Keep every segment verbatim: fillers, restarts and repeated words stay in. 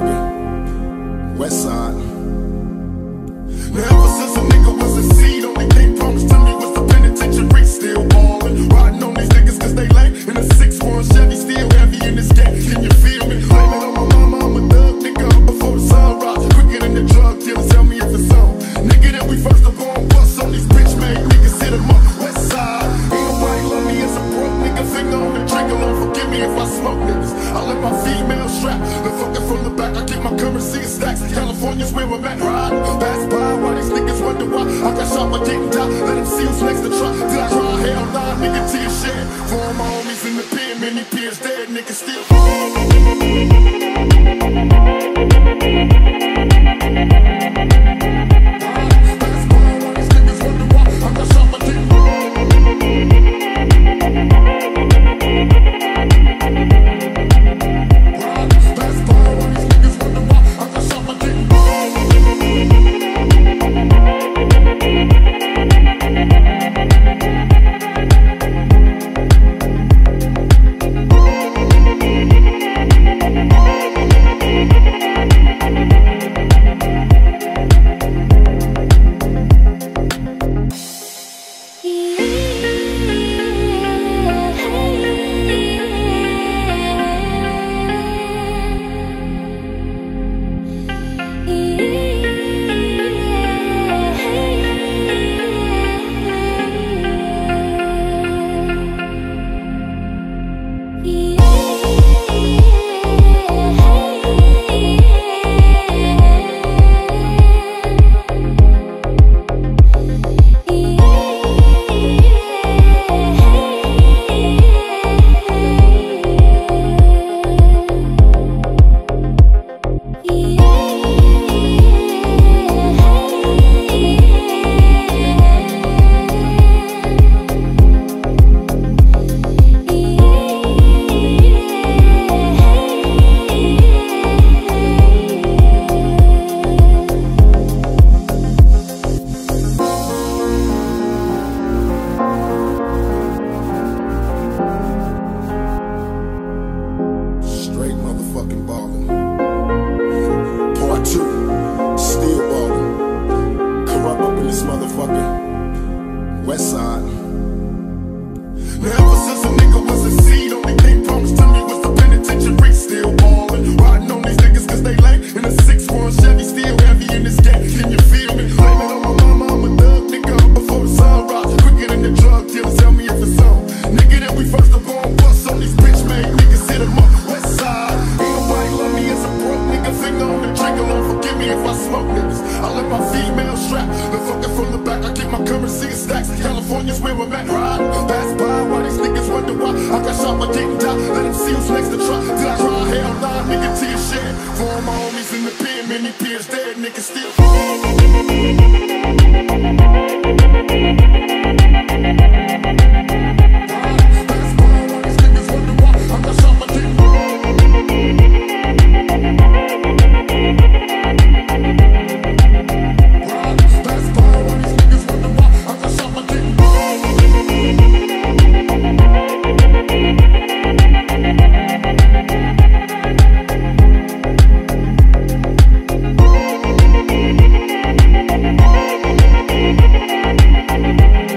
motherfucking West Side. Now ever since a nigga was a seed, only thing promised to me was the penitentiary. Still ballin', riding on these niggas cause they lame. In a six one Chevy, still heavy in this game. Can you feel me? Blame it on my mama, I'm a thug nigga up before the sun rise. Quicker than the drug dealers, tell me if it's on. Nigga that we first up on bus on these bitch made niggas hit 'em up West Side. Ain't nobody love me as a broke nigga. Finger on the trigger, Lord forgive me if I smoke niggas. I let my female strap, the fucking from the back. I get my currency in stacks. California's where I'm at, ride. Pass by while these niggas wonder why I got shot but didn't die. Let them see who's next to try. Did I try? Hell nah, nigga, to your shit. For all my homies in the pen, many peers dead, niggas still. Motherfucking ballin'. Part two, still ballin'. Corrupt up in this motherfucking West Side. Now ever since a nigga was a seed, only thing promised to me was the penitentiary. Still ballin', riding on these niggas cause they lame. In a six one Chevy, still heavy in this game. Can you feel me? Blame it on my mama, I'm a thug nigga up before the sun rise. Quicker than the drug dealers, tell me if it's on. Nigga that we first up on bus on these bitch made niggas hit 'em up West Side. Finger on the trigger, Lord forgive me if I smoke niggas. I let my female strap, the fucking from the back. I get my currency in stacks. California's where I'm at, ride. Pass by while these niggas wonder why I got shot but didn't die. Let them see who's next to try. Did I try? Hell nah, nigga, to your shit. For all my homies in the pen, many peers dead, niggas still. We'll be right back.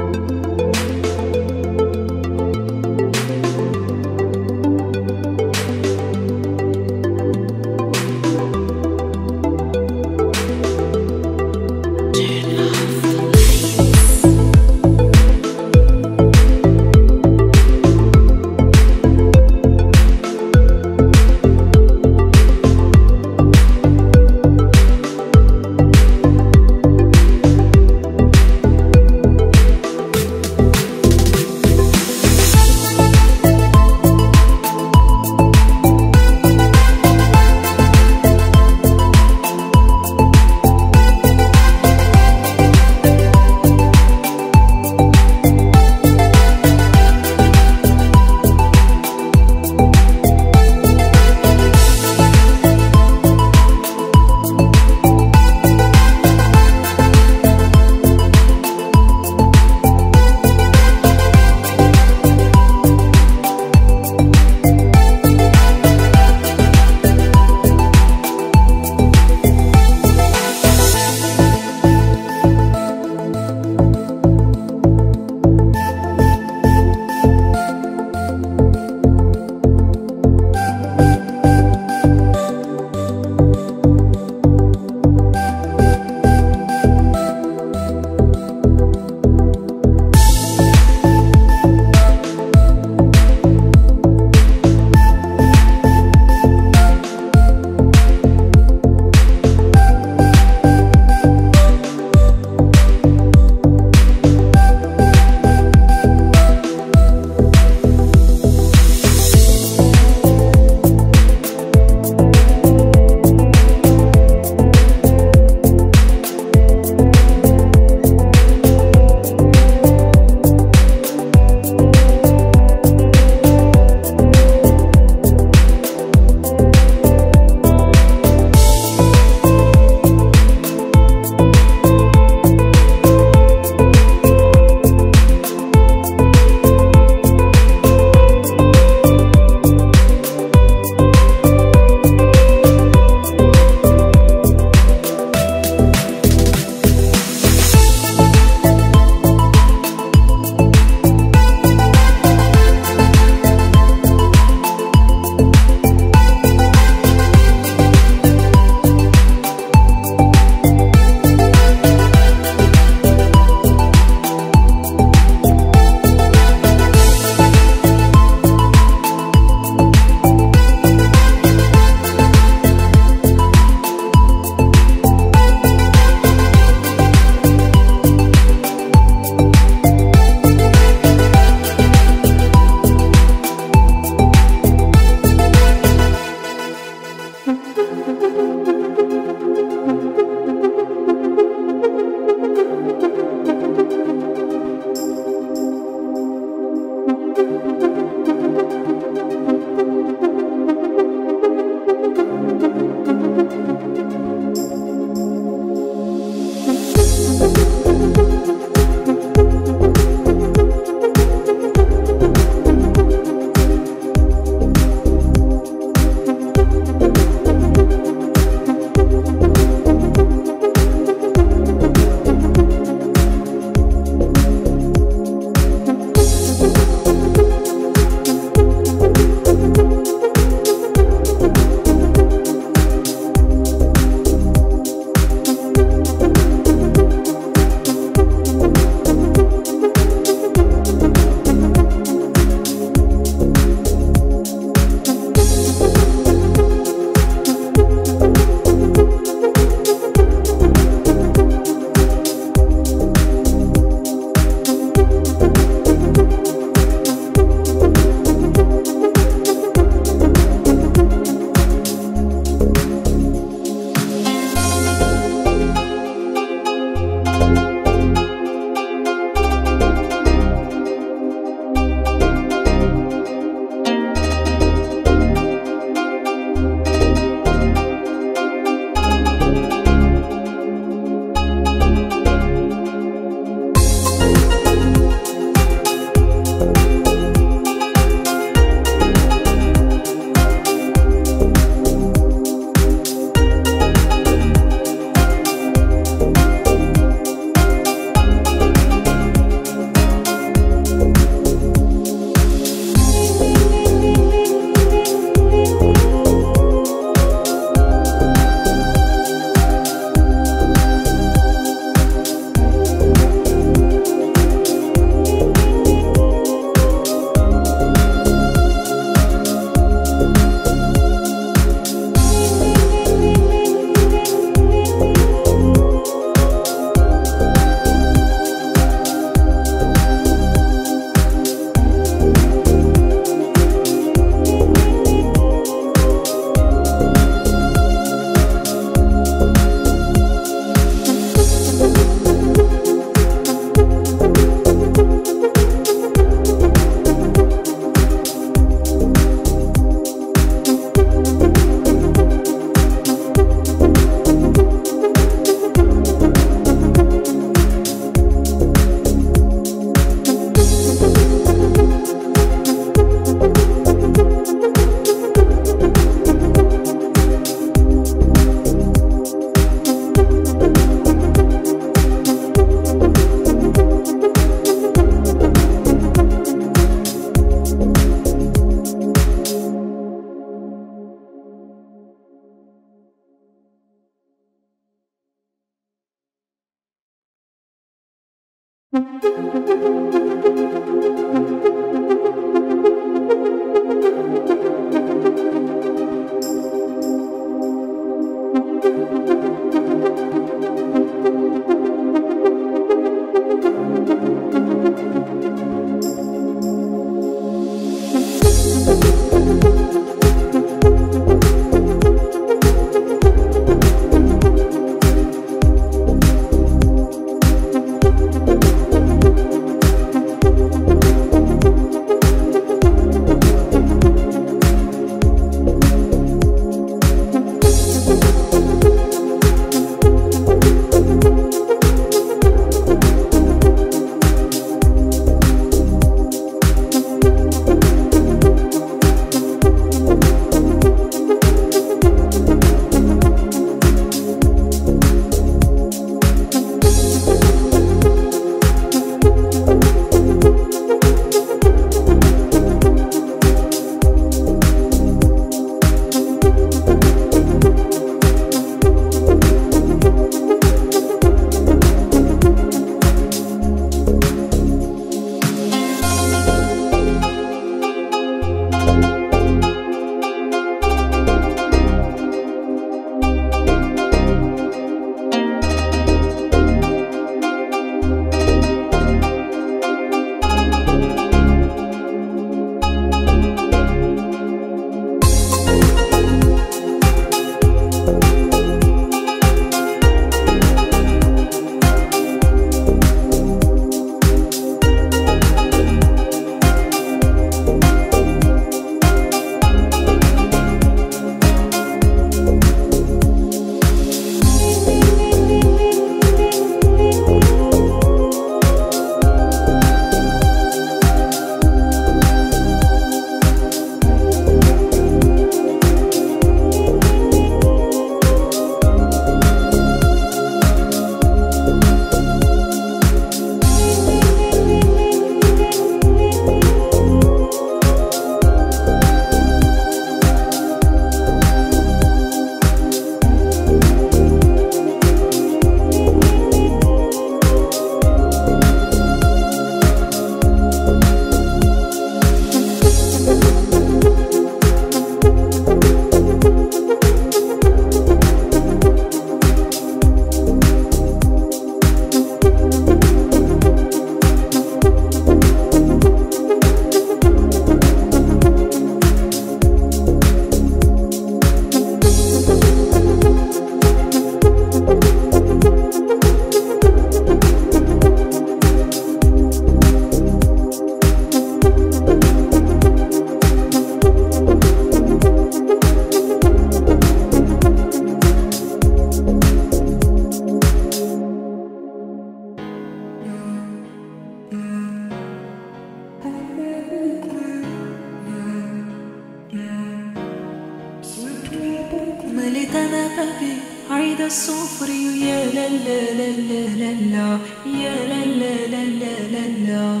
مليت انا قلبي عيد الصفري يا لا لا لا لا لا لا يا لا لا لا لا لا لا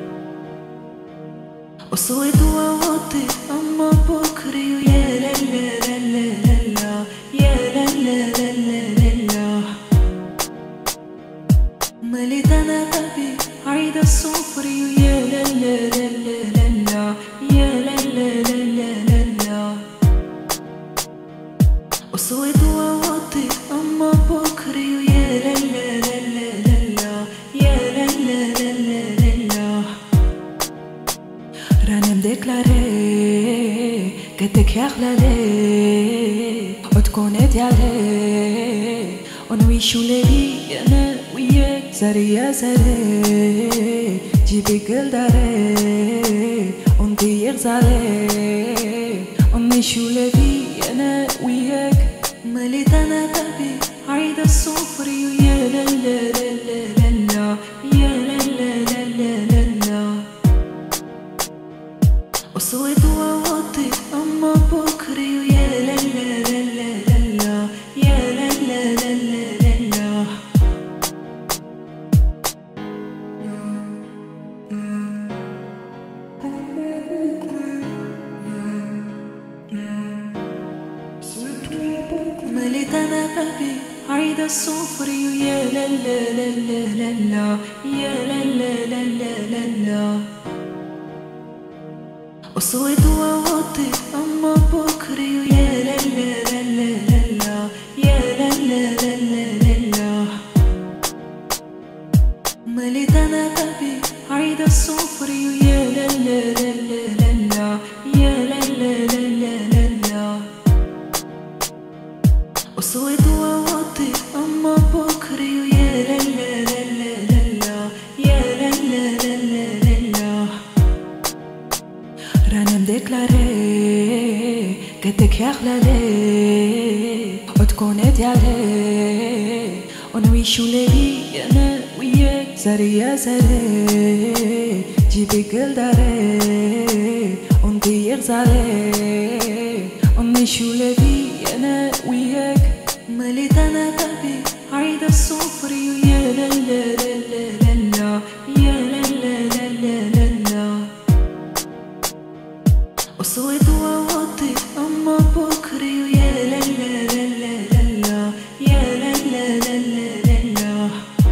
وصوت ووطي اما بكري يا لا لا لا لا لا لا يا لا لا لا لا لا لا مليت انا قلبي عيد الصفري يا لا لا لا لا لا لا يا لا لا لا لا لا لا وصوت ووطي اما بكري يا لا لا لا لا لا لا يا لا لا لا لا لا لا راني مديكلاري قدك يا خلالي وتكون ديالي ونعيشو ليلي انا وياك ساري يا ساري جيبي كل داري ونطير غزالي ونعيشو ليلي انا وياك مليت انا قلبي عيد الصفري يا لا لا لا لا لا لا يا لا لا لا لا لا لا وصوت ووطي اما بكري يا لا لا لا لا لا لا يا لا لا لا لا لا لا مليت انا قلبي عايدة الصفري ويا لا لا لا لا لا لا يا لا لا لا لا لا لا وصوت ووطي أما بكري ويا لا لا لا لا لا لا يا لا لا لا لا لا لا مليت أنا بابي عايدة الصفري ويا لا لا لا لا لا لا يا لا لا لا لا لا لا وصوت ووطي أما بكري ويا لا لا لا لا لا لا يا لا لا لا لا لا لا رانا مديكلاري قدك يا خلالي وتكون علي ونعيشو ليلي أنا وياك ساري يا ساري جيبي كل داري ونطير زاري ونعيشو ليلي أنا وياك مليت أنا بابي عايدة الصفري ويا لا لا لا لا لا لا يا لا لا لا لا لا لا وصوت ووطي أما بكري ويا لا لا لا لا لا لا يا لا لا لا لا لا لا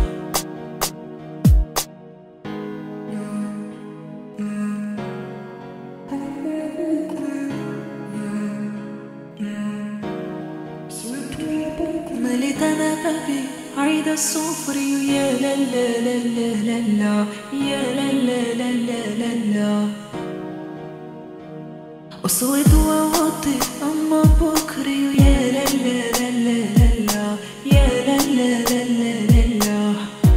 مليت أنا بابي عايدة الصفري ويا لا لا لا لا لا لا يا لا لا لا لا لا لا وصوت ووطي أما بكري ويا لا لا لا لا لا لا يا لا لا لا لا لا لا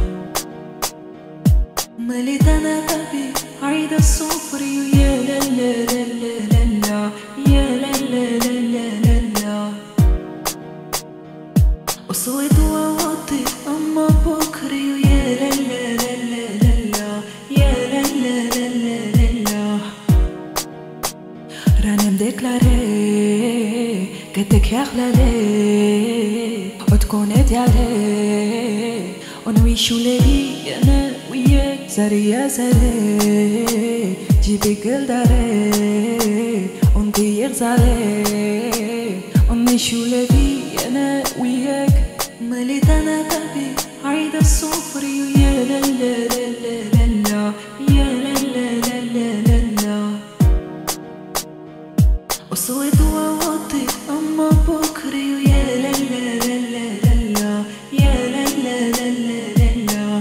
مليت أنا بابي عايدة الصفري ويا لا لا لا لا لا لا يا لا لا لا لا لا لا وصوت ووطي أما بكري ويا لا لا لا لا لا لا يا لا لا لا لا لا لا رانا مديكلاري قدك يا خلالي وتكون علي ونعيشو ليلي أنا وياك ساري يا ساري جيبي كل داري ونطير زاري ونعيشو ليلي أنا وياك مليت أنا بابي عايدة الصفري ويا لا لا لا لا لا لا يا لا لا لا لا لا لا وصوت ووطي أما بكري ويا لا لا لا لا لا لا يا لا لا لا لا لا لا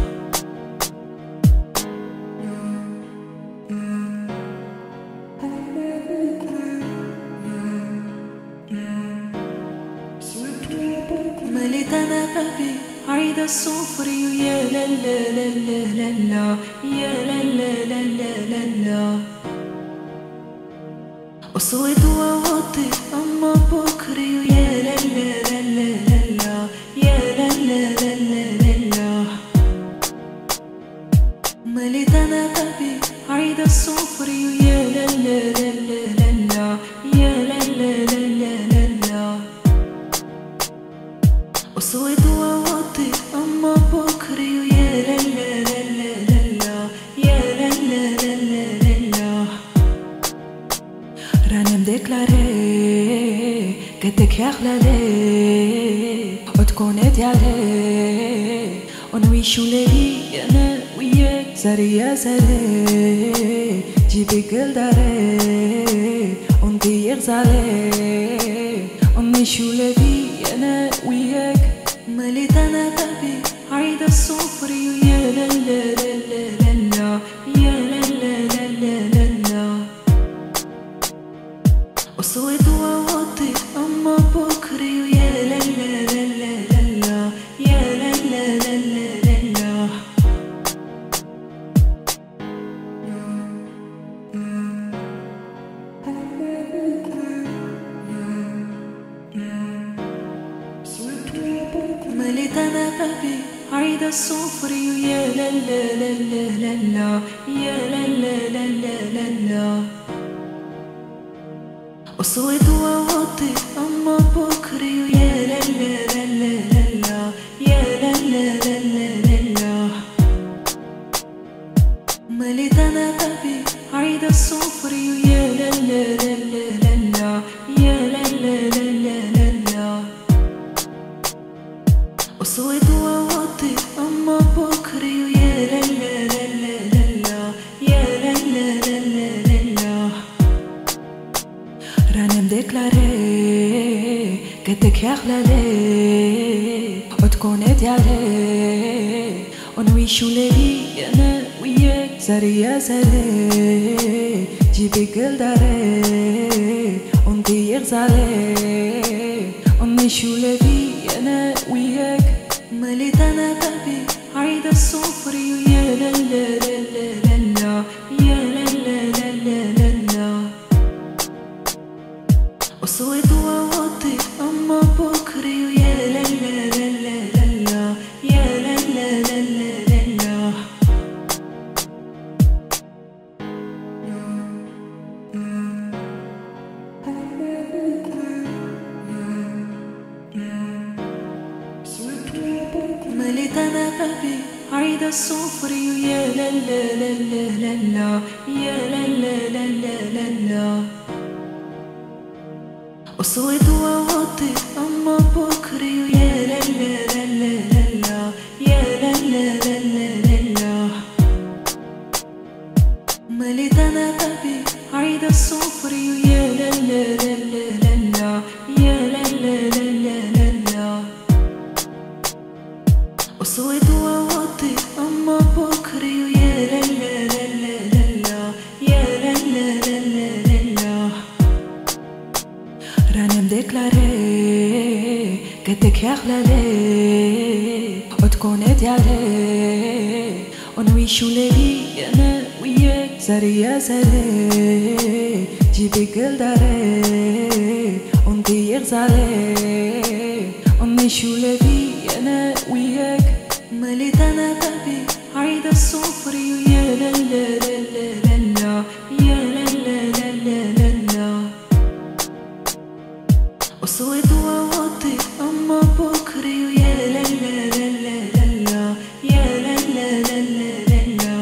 مليت أنا بابي عايدة الصفري ويا لا لا لا لا لا لا يا لا لا لا لا لا لا وصوت ووطي أما بكري ويا لا لا لا لا لا لا يا لا لا لا لا لا لا مليت أنا بابي عايدة الصفري ويا لا لا لا لا لا لا يا لا لا لا لا لا لا وصوت ووطي أما بكري ويا لا لا لا لا لا لا يا لا لا لا لا لا لا رانا مديكلاري قدك يا خلالي وتكون علي ونعيشو ليلي أنا وياك ساري يا ساري جيبي كل داري ونطير زاري ونعيشو ليلي أنا وياك مليت أنا بابي عايدة الصفري ويا لا لا لا لا لا لا يا لا لا لا لا لا لا وصوت ووطي أما بكري ويا لا لا لا لا لا لا يا لا لا لا لا لا لا مليت أنا بابي عايدة الصفري ويا لا لا لا لا لا لا يا لا لا لا لا لا لا وصوت ووطي أما بكري ويا لا لا لا لا لا لا يا لا لا لا لا لا لا مليت أنا بابي عايدة الصفري ويا لا لا لا لا لا لا يا لا لا لا لا لا لا مديكلاري قدك يا خلالي وتكون ديالي ونعيشو ليلي انا وياك ساري يا ساري جيبي قل داري وندير زالي ونعيشو ليلي انا وياك مليت انا قلبي عيد الصفري ويا لا لا لا لا لا يا لا لا لا لا لا وصوت ووطي أما بكري ويا لا لا لا لا لا يا لا لا لا لا لا مليت أنا قلبي عيد الصفري ويا لا لا لا لا لا يا لا لا لا لا لا وصوت ووطي أما بكري ويا لا لا لا لا لا يا لا لا لا لا لا مليت أنا قلبي عيد الصفري ويا لا لا لا لا لا يا لا لا لا لا لا وصوت ووطي أما بكري ويا لا لا لا لا لا يا لا لا لا لا لا راني مديكلاري قدك يا خلالي وتكون ديالي ونعيشو ليلي انا وياك ساري يا ساري جيبي قل داري وندير زالي ونعيشو ليلي انا وياك مليت انا قلبي عيد الصفري ويا لا لا لا لا لا يا لا لا لا لا لا وصوت ووطي أما بكري ويا لا لا لا لا لا يا لا لا لا لا لا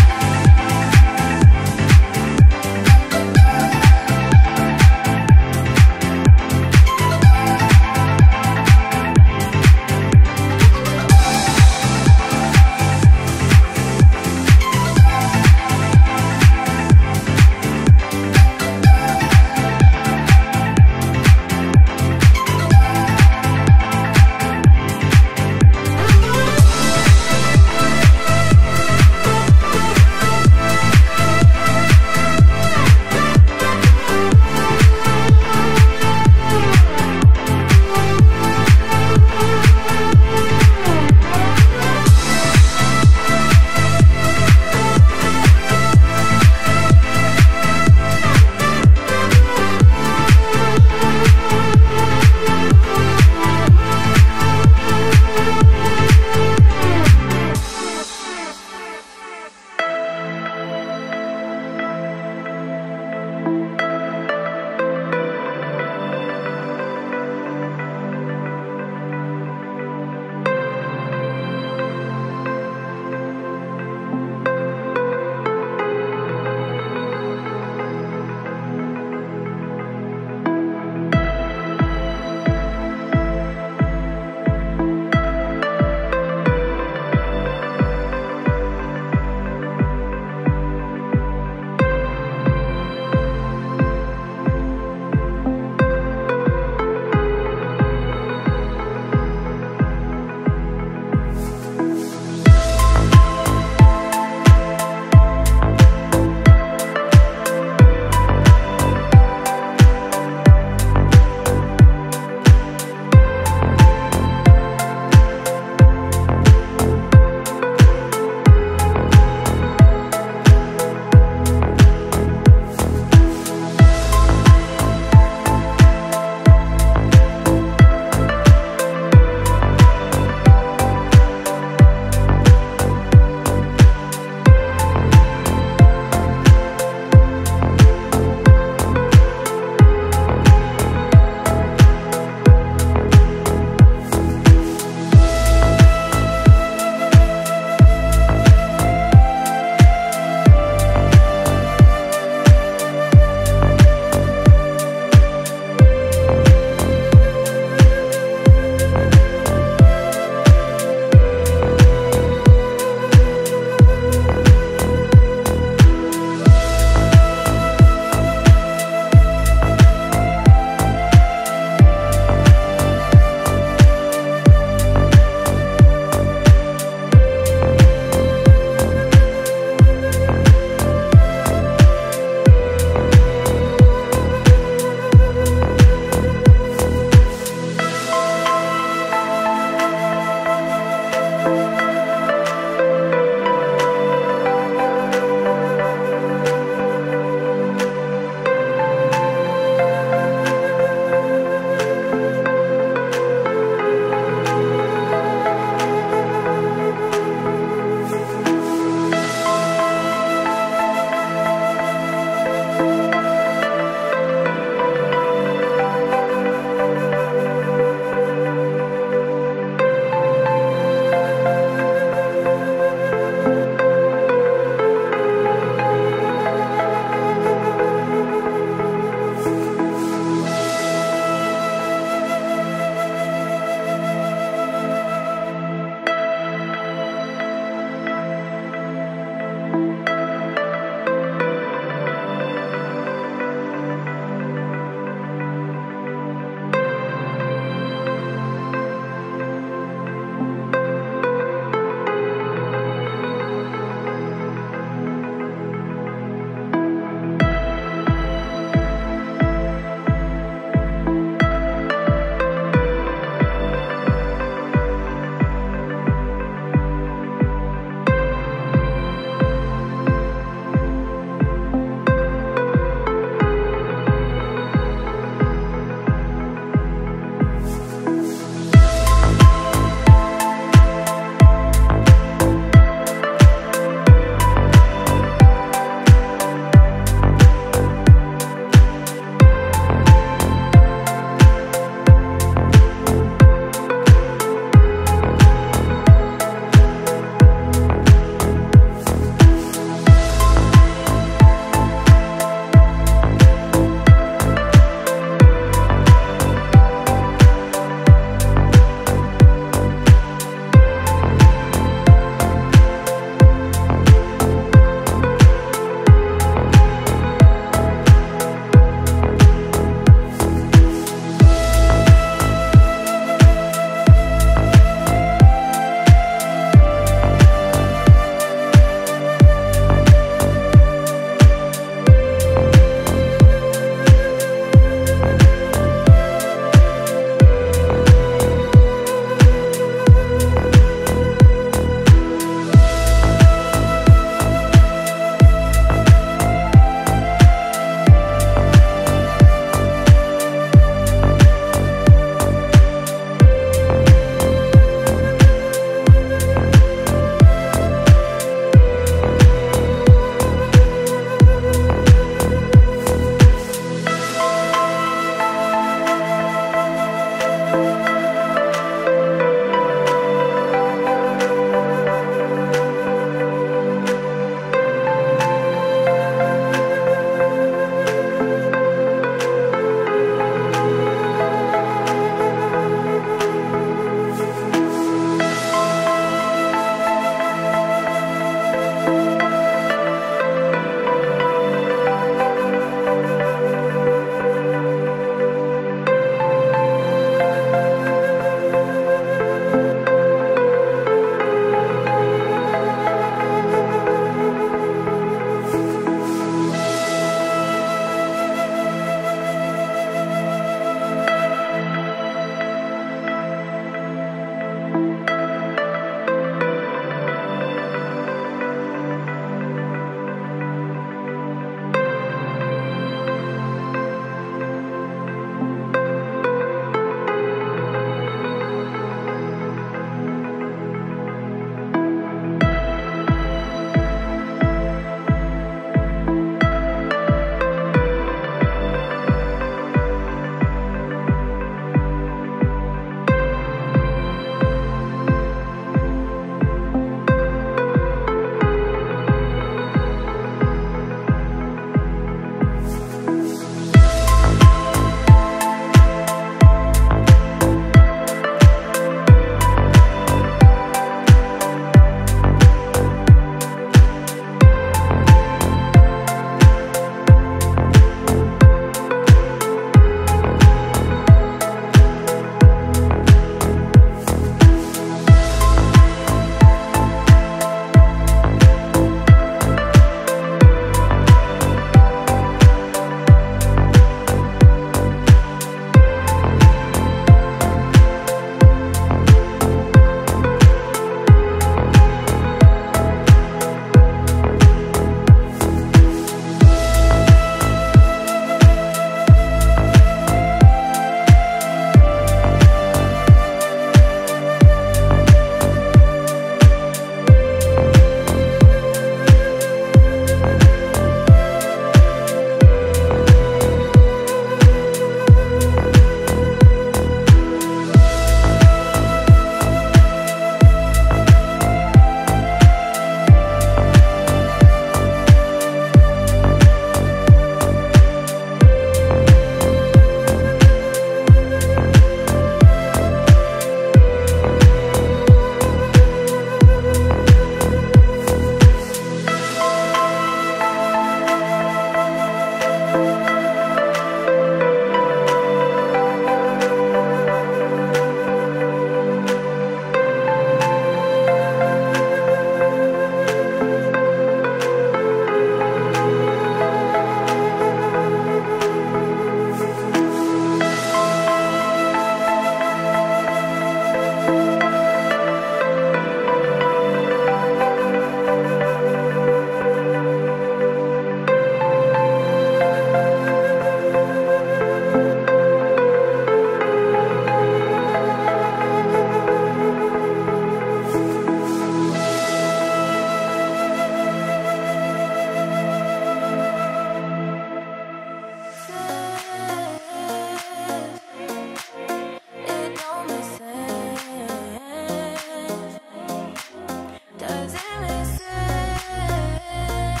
Does it make sense?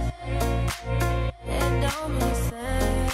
It don't make sense.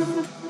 say.